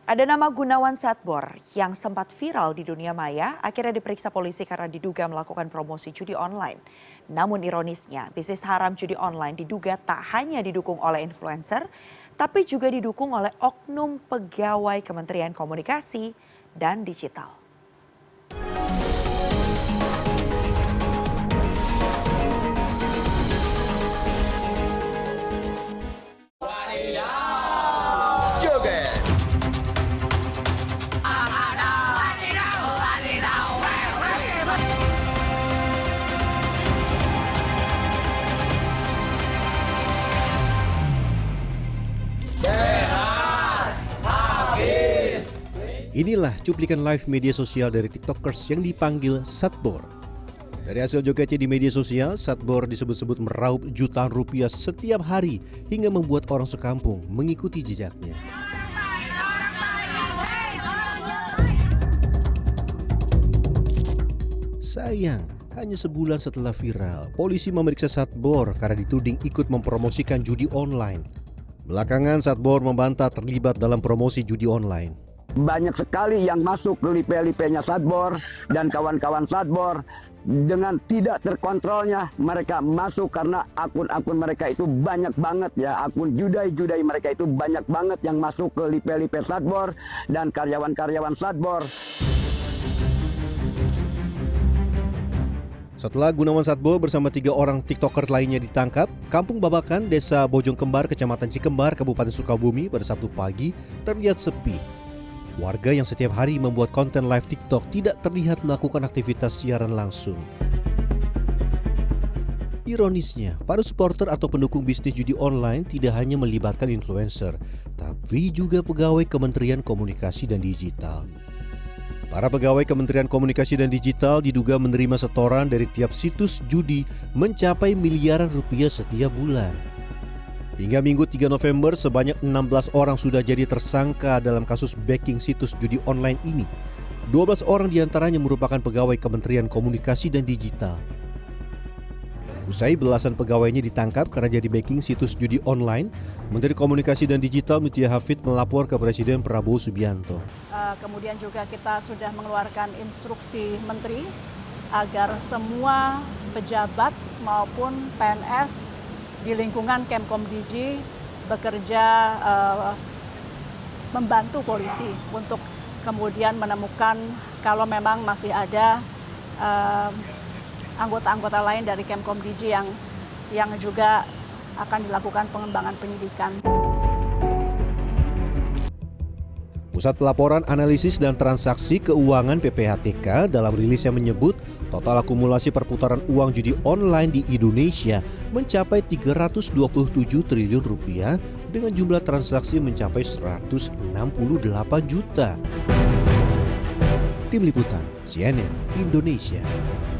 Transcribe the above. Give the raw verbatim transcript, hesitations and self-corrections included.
Ada nama Gunawan Satbour yang sempat viral di dunia maya, akhirnya diperiksa polisi karena diduga melakukan promosi judi online. Namun ironisnya, bisnis haram judi online diduga tak hanya didukung oleh influencer, tapi juga didukung oleh oknum pegawai Kementerian Komunikasi dan Digital. Inilah cuplikan live media sosial dari TikTokers yang dipanggil Satbour. Dari hasil jogetnya di media sosial, Satbour disebut-sebut meraup jutaan rupiah setiap hari hingga membuat orang sekampung mengikuti jejaknya. Sayang, hanya sebulan setelah viral, polisi memeriksa Satbour karena dituding ikut mempromosikan judi online. Belakangan Satbour membantah terlibat dalam promosi judi online. Banyak sekali yang masuk ke lipe-lipenya Satbour dan kawan-kawan Satbour dengan tidak terkontrolnya mereka masuk karena akun-akun mereka itu banyak banget ya, akun judai-judai mereka itu banyak banget yang masuk ke lipe-lipe Satbour dan karyawan-karyawan Satbour. Setelah Gunawan Satbour bersama tiga orang TikToker lainnya ditangkap, Kampung Babakan, Desa Bojong Kembar, Kecamatan Cikembar, Kabupaten Sukabumi pada Sabtu pagi terlihat sepi. Warga yang setiap hari membuat konten live TikTok tidak terlihat melakukan aktivitas siaran langsung. Ironisnya, para supporter atau pendukung bisnis judi online tidak hanya melibatkan influencer, tapi juga pegawai Kementerian Komunikasi dan Digital. Para pegawai Kementerian Komunikasi dan Digital diduga menerima setoran dari tiap situs judi mencapai miliaran rupiah setiap bulan. Hingga Minggu tiga November, sebanyak enam belas orang sudah jadi tersangka dalam kasus backing situs judi online ini. dua belas orang diantaranya merupakan pegawai Kementerian Komunikasi dan Digital. Usai belasan pegawainya ditangkap karena jadi backing situs judi online, Menteri Komunikasi dan Digital Mutia Hafid melapor ke Presiden Prabowo Subianto. Uh, kemudian juga kita sudah mengeluarkan instruksi Menteri agar semua pejabat maupun P N S di lingkungan Kemkomdigi bekerja uh, membantu polisi untuk kemudian menemukan kalau memang masih ada anggota-anggota uh, lain dari Kemkomdigi yang yang juga akan dilakukan pengembangan penyidikan. Pusat Pelaporan Analisis dan Transaksi Keuangan P P H T K dalam rilisnya menyebut total akumulasi perputaran uang judi online di Indonesia mencapai tiga ratus dua puluh tujuh triliun rupiah dengan jumlah transaksi mencapai seratus enam puluh delapan juta. Tim Liputan C N N Indonesia.